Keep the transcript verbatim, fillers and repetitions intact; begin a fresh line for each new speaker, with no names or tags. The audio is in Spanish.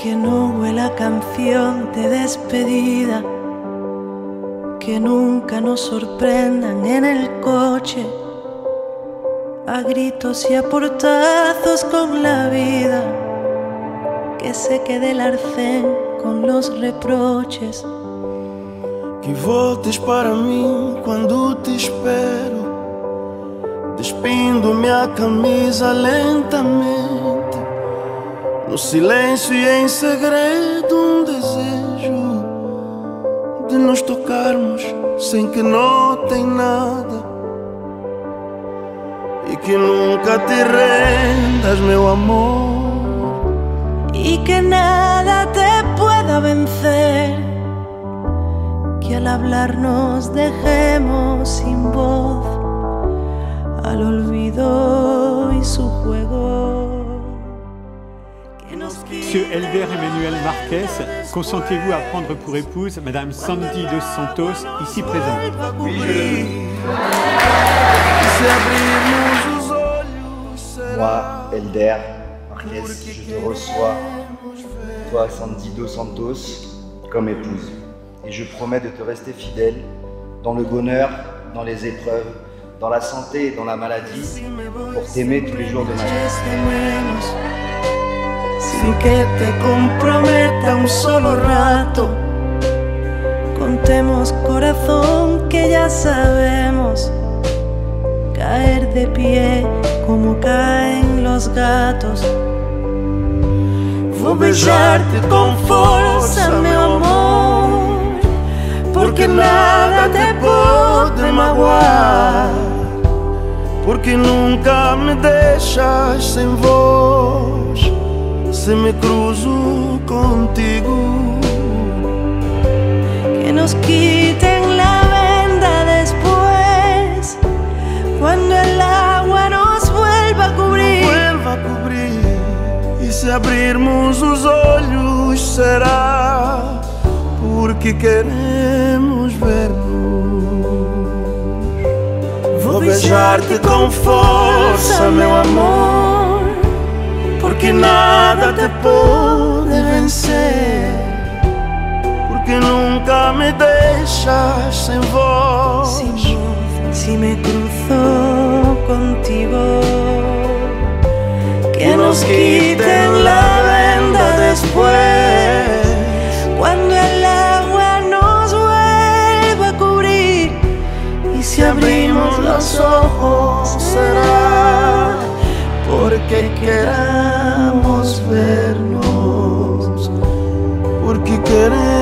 Que no huela a canción de despedida, que nunca nos sorprendan en el coche a gritos y a portazos con la vida, que se quede el arcén con los reproches.
Que voltes para mim quando te espero, despindo minha camisa lentamente, no silêncio e em segredo um desejo de nos tocarmos sem que notem nada. E que nunca te rendas, meu amor,
y que nada te pueda vencer, que al hablar nos dejemos sin voz al olvido y su juego.
Monsieur Helder Emmanuel Marquez, consentez-vous à prendre pour épouse Madame Sandy dos Santos, ici présente?
Oui, je...
Moi, Helder Marquez, je te reçois, toi Sandy dos Santos, comme épouse. Et je promets de te rester fidèle dans le bonheur, dans les épreuves, dans la santé et dans la maladie, pour t'aimer tous les jours de ma vie.
Sin que te comprometa un solo rato, contemos corazón que ya sabemos caer de pie como caen los gatos.
Vou beijar-te com força, meu amor, porque nada te pode magoar, porque nunca me deixas sem voz se me cruzo contigo.
Que nos quiten la venda después, cuando el agua nos vuelva a cubrir.
Vuelva a cobrir. E se abrirmos os olhos será porque queremos ver-nos. Vou beijar-te com força, meu amor, porque nada te pode vencer, porque nunca me deixas sem voz.
Sin voz, si me cruzo contigo, que nos quiten la venda después, cuando el agua nos vuelva a cubrir. Y si abrimos los ojos será porque queramos vernos,
porque queremos